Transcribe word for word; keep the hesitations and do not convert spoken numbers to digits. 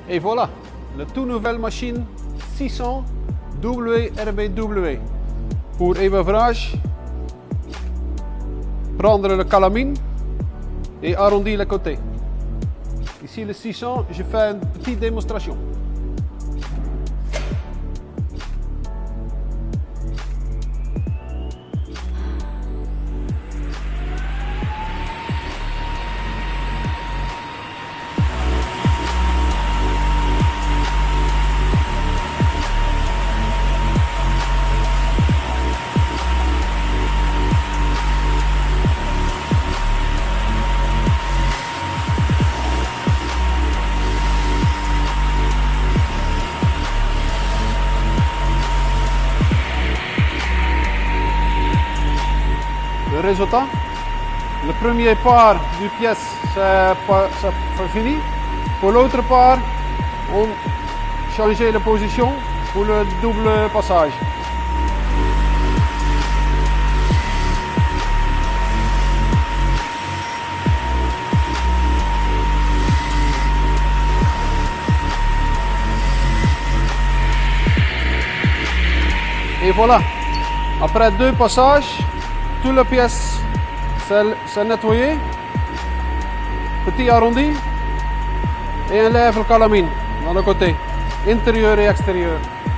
Et voilà, la toute nouvelle machine six cents W R B W. Pour ébevrage, prendre le calamine et arrondir les côtés. Ici le six cents, je fais une petite démonstration. Le résultat, le premier part du pièce, c'est fini. Pour l'autre part, on change la position pour le double passage. Et voilà, après deux passages, toute la pièce s'est nettoyée, petit arrondi, et on lève le calamine dans le côté, intérieur et extérieur.